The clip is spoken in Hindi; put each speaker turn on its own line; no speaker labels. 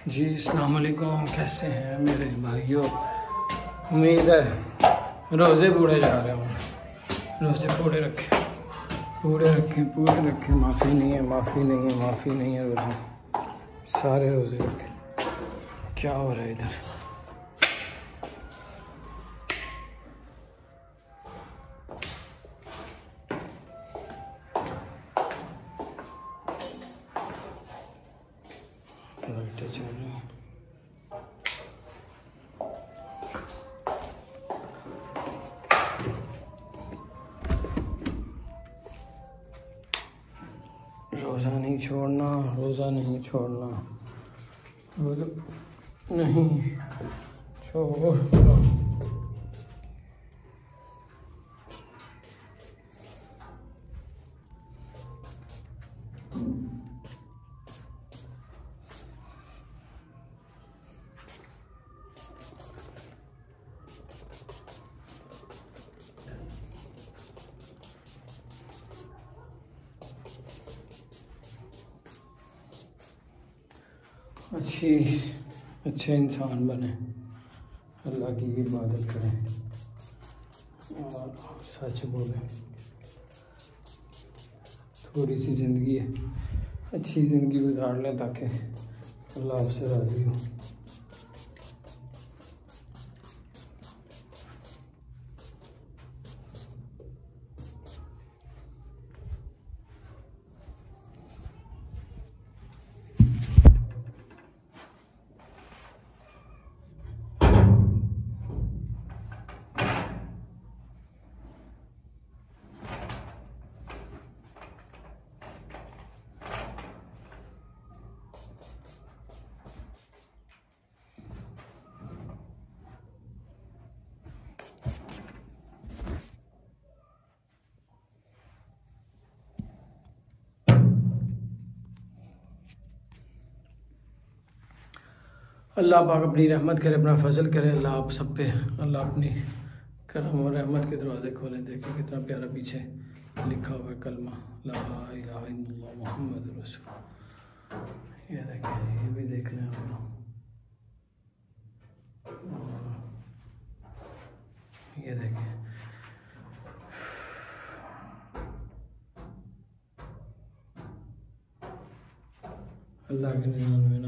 जी अस्सलाम वालेकुम, कैसे हैं मेरे भाइयों। उम्मीद है रोज़े पूरे जा रहे हों। रोज़े पूरे रखें, पूरे रखें, पूरे रखें। माफ़ी नहीं है, माफ़ी नहीं है, माफ़ी नहीं है। रोज़े सारे रोज़े रखें। क्या हो रहा है इधर? लाइटें चल रही हैं। रोज़ा नहीं छोड़ना, रोज़ा नहीं छोड़ना, रोज़ा नहीं छोड़ना। अच्छे इंसान बने, अल्लाह की इबादत करें और सच बोलें। थोड़ी सी ज़िंदगी है, अच्छी ज़िंदगी गुजार लें ताकि अल्लाह आपसे राज़ी हो। अल्लाह पाक अपनी रहमत करे, अपना फजल करे। अल्लाह आप सब पे, अल्लाह अपनी करम और रहमत के दरवाज़े खोले। देखिए कितना प्यारा पीछे लिखा हुआ है कलमा ला इलाहा इल्लल्लाह मुहम्मद रसूल। ये देखिए, ये भी देख लें आप लोग। ये देखिए, अल्लाह के 99